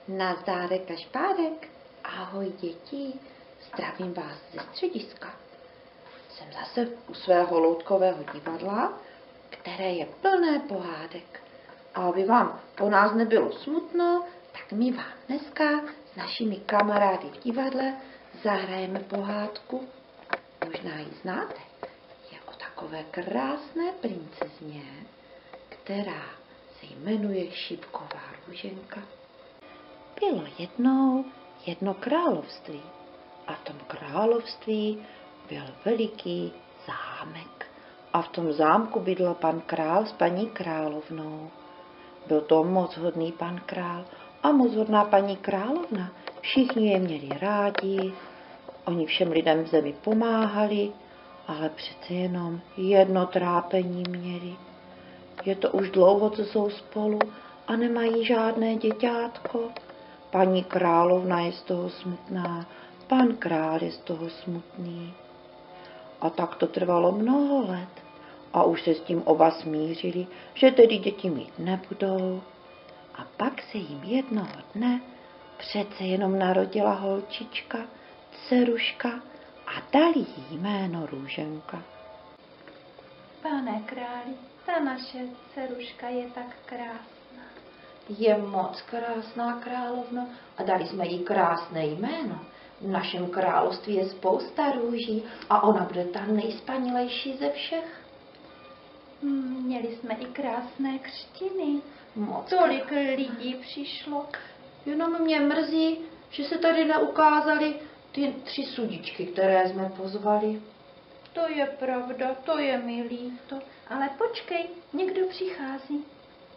Nazdárek a špárek. Ahoj děti, zdravím vás ze střediska. Jsem zase u svého loutkového divadla, které je plné pohádek. A aby vám po nás nebylo smutno, tak my vám dneska s našimi kamarády v divadle zahrajeme pohádku. Možná ji znáte. Je o takové krásné princezně, která se jmenuje Šipková Růženka. Bylo jednou jedno království a v tom království byl veliký zámek. A v tom zámku bydlel pan král s paní královnou. Byl to moc hodný pan král a moc hodná paní královna. Všichni je měli rádi, oni všem lidem v zemi pomáhali, ale přece jenom jedno trápení měli. Je to už dlouho, co jsou spolu a nemají žádné děťátko. Paní královna je z toho smutná, pan král je z toho smutný. A tak to trvalo mnoho let a už se s tím oba smířili, že tedy děti mít nebudou. A pak se jim jednoho dne přece jenom narodila holčička, dceruška a dali jí jméno Růženka. Pane králi, ta naše dceruška je tak krásná. Je moc krásná, královno, a dali jsme jí krásné jméno. V našem království je spousta růží a ona bude ta nejspanilejší ze všech. Měli jsme i krásné křtiny. Moc Tolik lidí přišlo. Jenom mě mrzí, že se tady neukázaly ty 3 sudičky, které jsme pozvali. To je pravda, to je mi líto. Ale počkej, někdo přichází.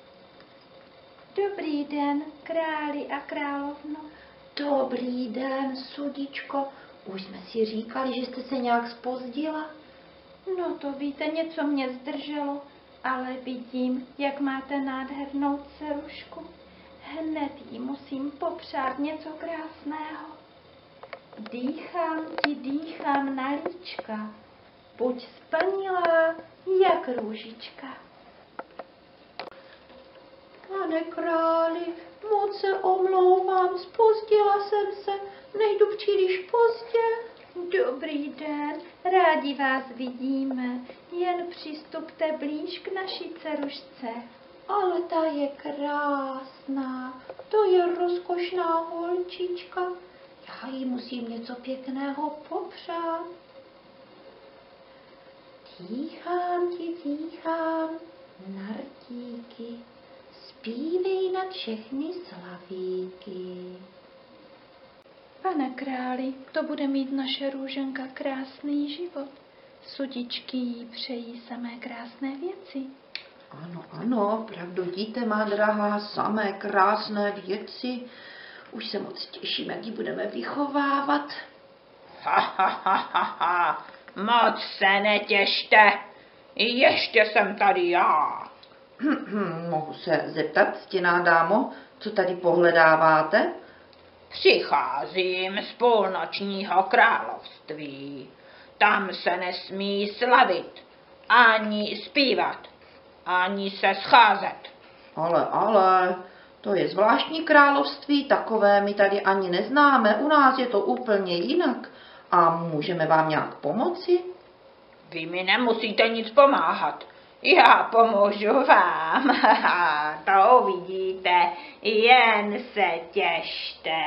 Dobrý den, králi a královno. Dobrý den, sudičko. Už jsme si říkali, že jste se nějak zpozdila. No to víte, něco mě zdrželo, ale vidím, jak máte nádhernou dcerušku. Hned jí musím popřát něco krásného. Dýchám na líčka, buď spanilá jak růžička. Pane králi, moc se omlouvám, zpozdila jsem se, nejdu příliš pozdě. Dobrý den, rádi vás vidíme, jen přistupte blíž k naší dcerušce. Ale ta je krásná, to je rozkošná holčička. Já jí musím něco pěkného popřát. Dýchám na rtíky, zpívej nad všechny slavíky. Pane králi, to bude mít naše Růženka krásný život. Sudičky jí přejí samé krásné věci. Ano, pravdu díte, má drahá, samé krásné věci. Už se moc těším, jak ji budeme vychovávat. Moc se netěšte, ještě jsem tady já. Mohu se zeptat, ctěná dámo, co tady pohledáváte? Přicházím z půlnočního království. Tam se nesmí slavit, ani zpívat, ani se scházet. Ale, to je zvláštní království, takové my tady ani neznáme, u nás je to úplně jinak. A můžeme vám nějak pomoci? Vy mi nemusíte nic pomáhat. Já pomůžu vám. To uvidíte, jen se těšte.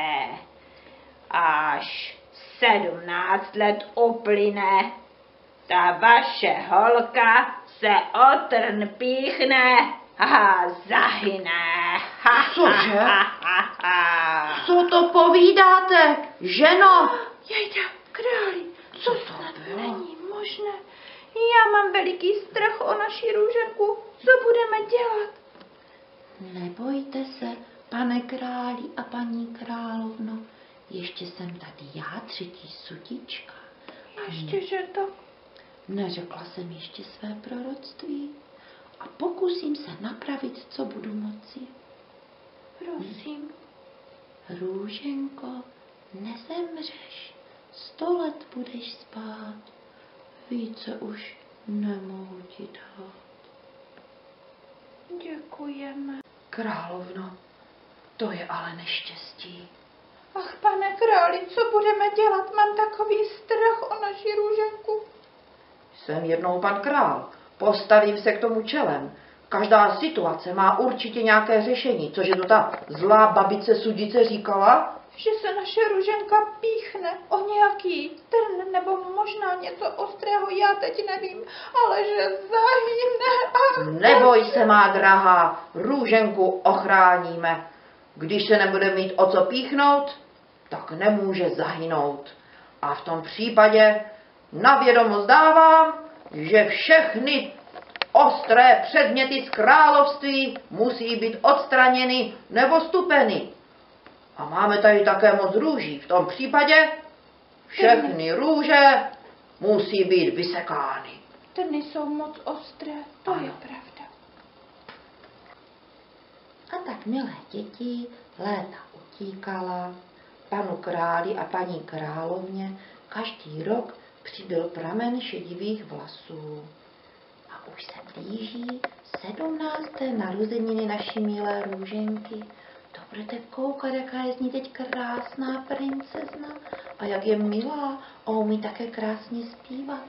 Až 17 let uplyne, ta vaše holka se o trn píchne a zahyne. Cože? Co to povídáte, ženo? Jejda, králi, Co to snad bylo? není možné. Já mám veliký strach o naši Růženku. Co budeme dělat? Nebojte se, pane králi a paní královno, ještě jsem tady já, 3. sudička. Ještě to. Neřekla jsem ještě své proroctví a pokusím se napravit, co budu moci. Prosím. Růženko, nezemřeš, 100 let budeš spát, více už nemohu ti dát. Děkujeme. Královno, To je ale neštěstí. Ach, pane králi, co budeme dělat? Mám takový strach o naši Růženku. Jsem jednou pan král. Postavím se k tomu čelem. Každá situace má určitě nějaké řešení. Cože to ta zlá babice Sudice říkala? Že se naše Růženka píchne o nějaký trn nebo možná něco ostrého, já teď nevím, ale že zahyne. Ach, Neboj se, má drahá, Růženku ochráníme. Když se nebude mít o co píchnout, tak nemůže zahynout. A v tom případě na vědomost dávám, že všechny ostré předměty z království musí být odstraněny nebo stupeny. A máme tady také moc růží. V tom případě všechny růže musí být vysekány. trny jsou moc ostré, to Ano. je pravda. A tak, milé děti, léta utíkala. Panu králi a paní královně každý rok přibyl pramen šedivých vlasů. A už se blíží 17. narozeniny naší milé Růženky. To budete koukat, jaká je z ní teď krásná princezna a jak je milá a umí také krásně zpívat.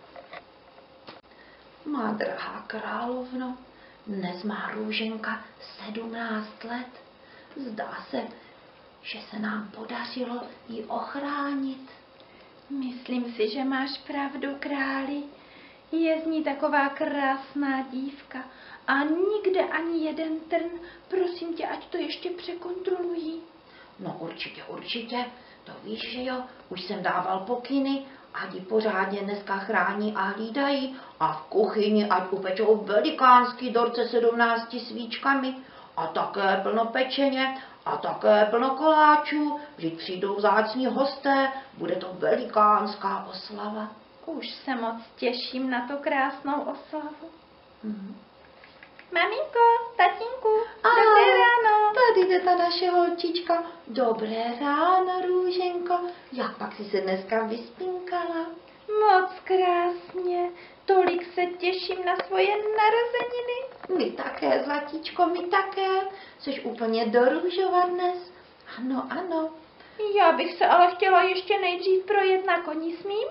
Má drahá královno, dnes má Růženka 17 let. Zdá se, že se nám podařilo ji ochránit. Myslím si, že máš pravdu, králi. Je z ní taková krásná dívka a nikde ani jeden trn. Prosím tě, ať to ještě překontrolují. No určitě, to víš, že jo, už jsem dával pokyny, ať ji pořádně dneska chrání a hlídají a v kuchyni ať upečou velikánský dorce 17 svíčkami a také plno pečeně a také plno koláčů, vždyť přijdou vzácní hosté, bude to velikánská oslava. Už se moc těším na tu krásnou oslavu. Mhm. Maminko, tatínku, A dobré ráno. tady jde ta naše holčička. Dobré ráno, Růženko. Jak pak jsi se dneska vyspinkala? Moc krásně, tolik se těším na svoje narozeniny. My také, zlatíčko, my také. Jsi úplně dorůžova dnes. Ano, ano. Já bych se ale chtěla ještě nejdřív projet na koni, smím?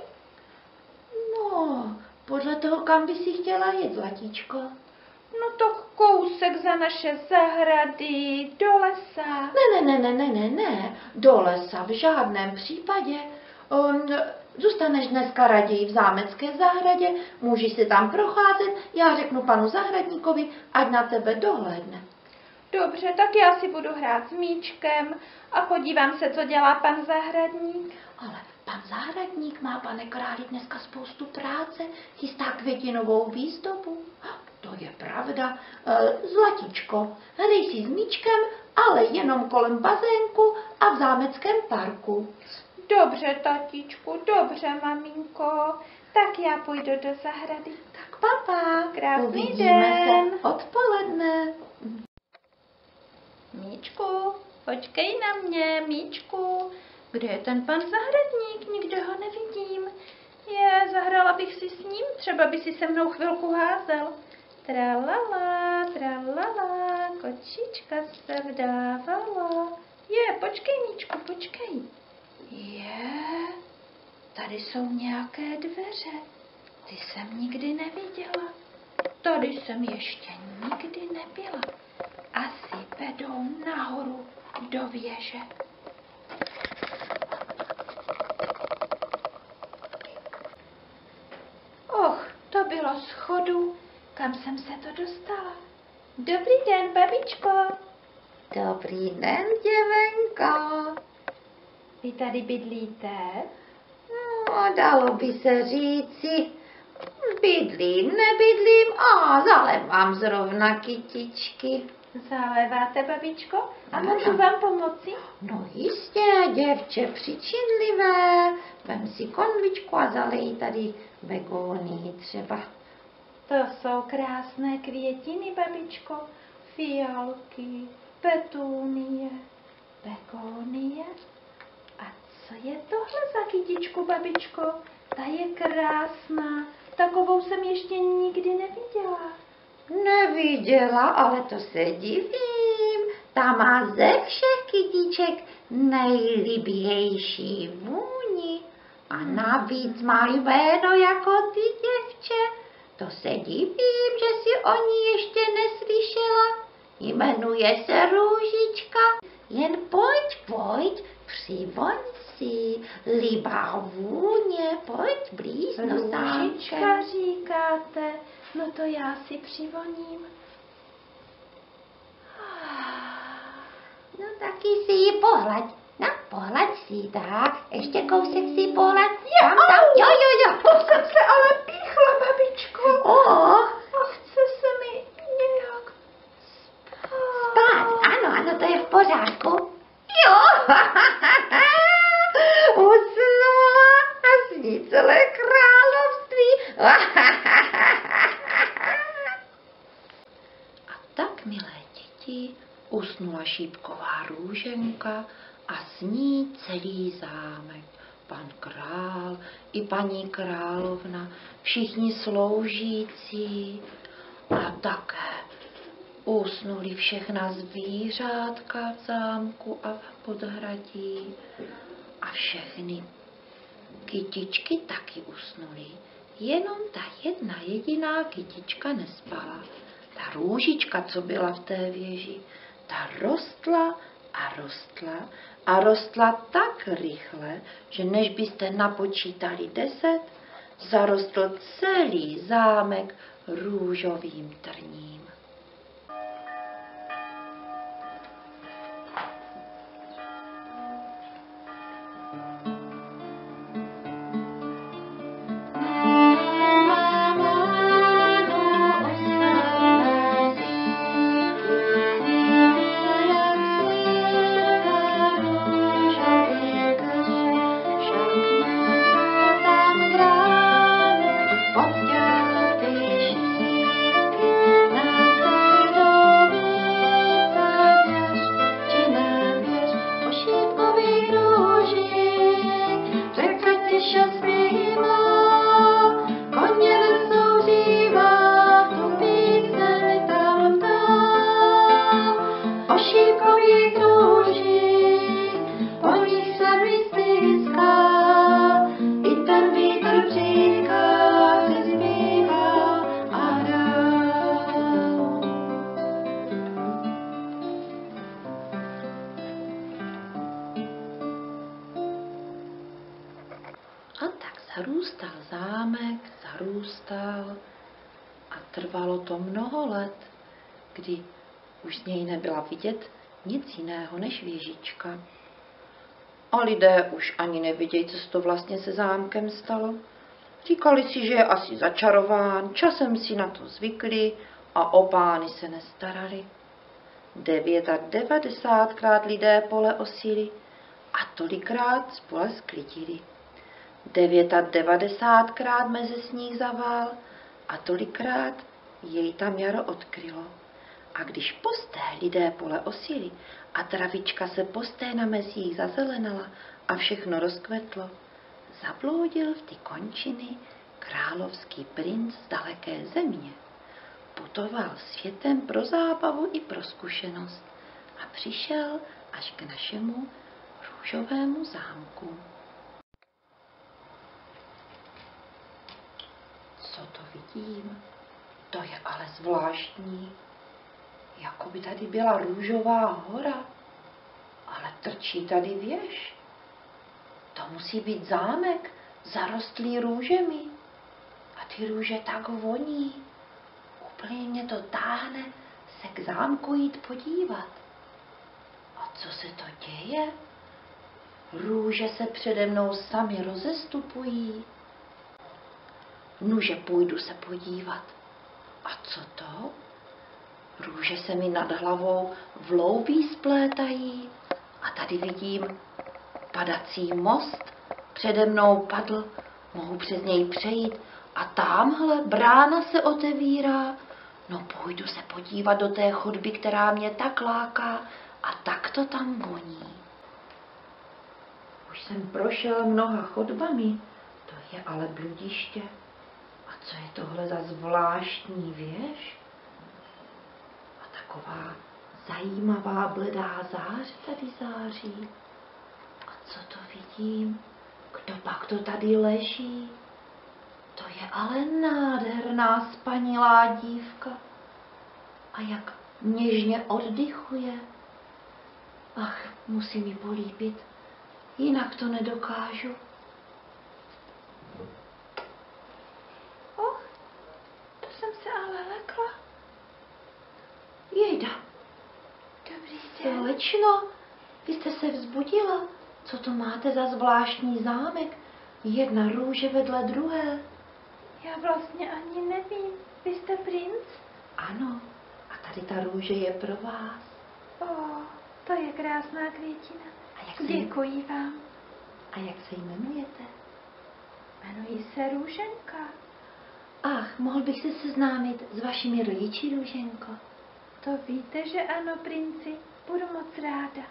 No, podle toho, kam by si chtěla jet, zlatíčko. No to kousek za naše zahrady, do lesa. Ne, do lesa v žádném případě. Zůstaneš dneska raději v zámecké zahradě, můžeš si tam procházet, já řeknu panu zahradníkovi, ať na tebe dohlédne. Dobře, tak já si budu hrát s míčkem a podívám se, co dělá pan zahradník. Ale pan zahradník má, pane králi, dneska spoustu práce, chystá květinovou výzdobu. To je pravda. Zlatíčko, hrej si s míčkem, ale jenom kolem bazénku a v zámeckém parku. Dobře, tatičku, dobře, maminko. Tak já půjdu do zahrady. Tak papa, Krásný uvidíme den. se odpoledne. Míčku, počkej na mě, Míčku. Kde je ten pan zahradník? Nikde ho nevidím. Zahrala bych si s ním, třeba by si se mnou chvilku házel. Tralala, kočička se vdávala. Počkej, Míčku, počkej. Tady jsou nějaké dveře. Ty jsem nikdy neviděla. Tady jsem ještě nikdy nebyla. Asi vedou nahoru do věže. To bylo schodu, kam jsem se to dostala. Dobrý den, babičko. Dobrý den, děvenko. Vy tady bydlíte? No, dalo by se říci, bydlím, nebydlím a zalevám zrovna kytičky. Zaléváte, babičko? A Ano. můžu vám pomoci? No jistě, děvče přičinlivé. Vem si konvičku a zalej tady begónii třeba. To jsou krásné květiny, babičko. Fialky, petunie, begonie. A co je tohle za kytičku, babičko? Ta je krásná. Takovou jsem ještě nikdy neviděla. Neviděla, ale to se divím. Ta má ze všech kytiček nejlibější vůni a navíc má jméno jako ty děvče. To se divím, že si o ní ještě neslyšela. Jmenuje se Růžička. Jen pojď, přivoň si, libá vůně, pojď blíž do zámku. Růžička říkáte, no to já si přivoním. No taky si ji pohlaď. No, pohlaď si ji, tak. Ještě kousek si ji pohlaď. Tam, jo. To jsem se ale píchla, babičko. Oh. A chce se mi nějak Spát, ano, to je v pořádku. Jo, usnula a sní celé království. A tak, milé děti, usnula šípková Růženka a s ní celý zámek. Pan král i paní královna, všichni sloužící a také usnuli všechna zvířátka v zámku a v podhradí a všechny kytičky taky usnuly. Jenom ta jedna jediná kytička nespala. Ta Růžička, co byla v té věži, ta rostla a rostla tak rychle, že než byste napočítali 10, zarostl celý zámek růžovým trním. A tak zarůstal zámek, a trvalo to mnoho let, kdy už z něj nebyla vidět nic jiného než věžička. A lidé už ani nevěděli, co se to vlastně se zámkem stalo. Říkali si, že je asi začarován, časem si na to zvykli a o pány se nestarali. 99krát lidé pole osili a tolikrát spole sklidili. 99krát mezi sníh zavál a tolikrát jej tam jaro odkrylo. A když posté lidé pole osili a travička se posté na mezích zazelenala a všechno rozkvetlo, zabloudil v ty končiny královský princ z daleké země. Putoval světem pro zábavu i pro zkušenost a přišel až k našemu růžovému zámku. Co to vidím? To je ale zvláštní. Jako by tady byla růžová hora, ale trčí tady věž. To musí být zámek zarostlý růžemi. A ty růže tak voní. Úplně mě to táhne se k zámku jít podívat. A co se to děje? Růže se přede mnou sami rozestupují. Nuže půjdu se podívat. A co to? Růže se mi nad hlavou v loubí splétají a tady vidím padací most. Přede mnou padl, mohu přes něj přejít a támhle brána se otevírá. No půjdu se podívat do té chodby, která mě tak láká a tak to tam voní. Už jsem prošel mnoha chodbami, to je ale bludiště. A co je tohle za zvláštní věž? A taková zajímavá bledá záře tady září. A co to vidím? Kdo pak to tady leží? To je ale nádherná spanilá dívka. A jak něžně oddychuje. Ach, musím ji políbit, jinak to nedokážu. Och, to jsem se ale lekla. Jejda, Dobrý den. slečno, vy jste se vzbudila. Co to máte za zvláštní zámek? Jedna růže vedle druhé. Já vlastně ani nevím. Vy jste princ? Ano, a tady ta růže je pro vás. To je krásná květina. Děkuji vám. A jak se jmenujete? Jmenuji se Růženka. Ach, mohl bych se seznámit s vašimi rodiči, Růženko? To víte, že ano, princi. Budu moc ráda.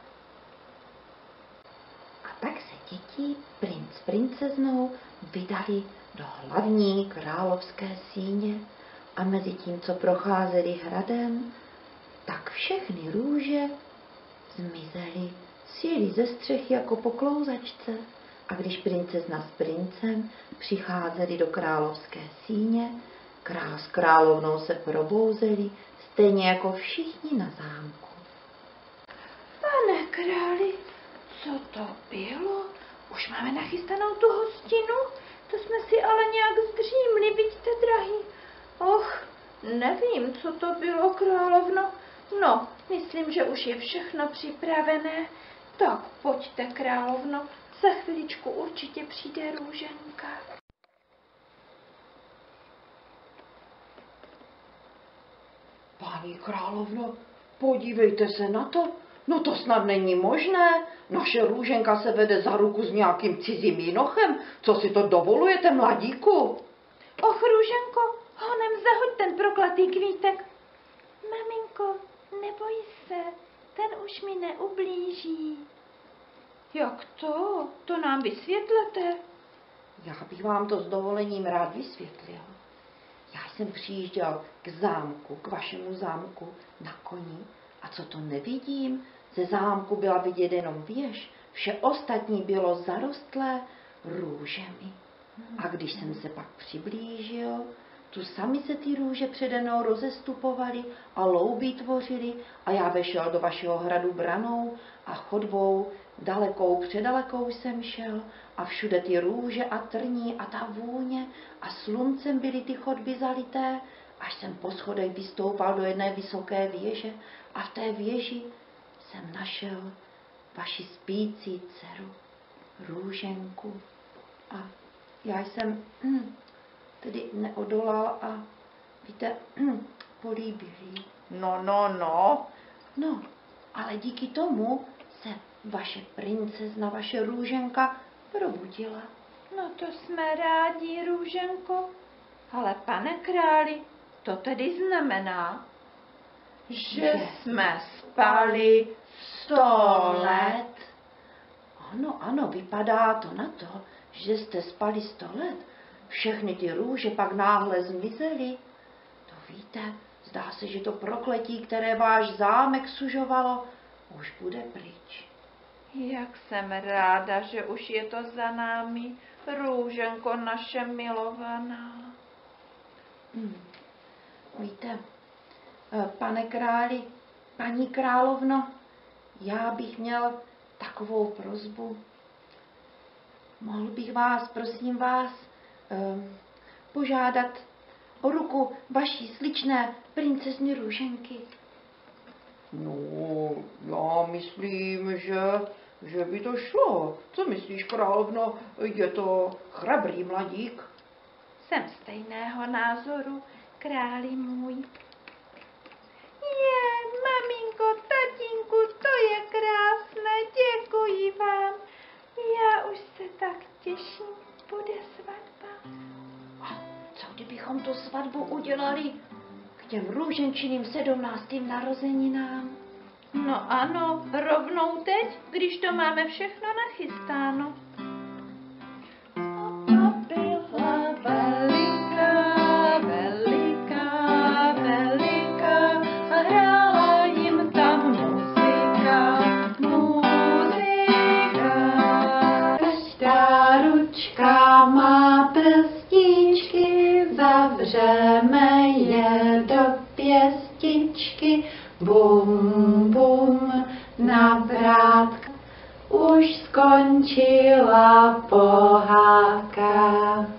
A tak se děti, princ s princeznou, vydali do hlavní královské síně a mezi tím, co procházeli hradem, tak všechny růže zmizely, sjeli ze střechy jako po klouzačce. A když princezna s princem přicházeli do královské síně, král s královnou se probouzeli, stejně jako všichni na zámku. Pane králi, co to bylo? Už máme nachystanou tu hostinu? To jsme si ale nějak zdřímli, vidíte, drahý. Och, nevím, co to bylo, královno. No, myslím, že už je všechno připravené. Tak pojďte, královno, za chviličku určitě přijde Růženka. Paní královno, podívejte se na to. No to snad není možné. Naše Růženka se vede za ruku s nějakým cizím jinochem. Co si to dovolujete, mladíku? Och, Růženko, honem zahoď ten prokletý kvítek. Maminko, neboj se, ten už mi neublíží. Jak to? To nám vysvětlete. Já bych vám to s dovolením rád vysvětlil. Já jsem přijížděl k zámku, k vašemu zámku na koni. A co to nevidím? Ze zámku byla vidět jenom věž. Vše ostatní bylo zarostlé růžemi. A když jsem se pak přiblížil, tu sami se ty růže přede mnou rozestupovaly a louby tvořily a já vešel do vašeho hradu branou a chodbou dalekou předalekou jsem šel a všude ty růže a trní a ta vůně a sluncem byly ty chodby zalité, až jsem po schodech vystoupal do jedné vysoké věže a v té věži jsem našel vaši spící dceru, Růženku. A já jsem tedy neodolal a víte, políbil jí. No, ale díky tomu se vaše princezna, vaše Růženka probudila. No to jsme rádi, Růženko. Ale pane králi, to tedy znamená, že jsme spali 100 let. Ano, vypadá to na to, že jste spali 100 let. Všechny ty růže pak náhle zmizely. To víte, zdá se, že to prokletí, které váš zámek sužovalo, už bude pryč. Jak jsem ráda, že už je to za námi, Růženko naše milovaná. Víte, pane králi, paní královno, já bych měl takovou prosbu. Mohl bych vás, prosím vás, požádat o ruku vaší sličné princezny Růženky. No, já myslím, že by to šlo. Co myslíš, královno? Je to chrabrý mladík. Jsem stejného názoru, králi můj. Je, maminko, tatínku, to je krásné, děkuji vám. Já už se tak těším, bude svatba. A co kdybychom tu svatbu udělali k těm růženčiným 17. narozeninám? No ano, rovnou teď, když to máme všechno nachystáno. To byla veliká a hrála jim tam prstíčky, zavřeme je do pěstičky. Bum, bum, na vrátka už skončila pohádka.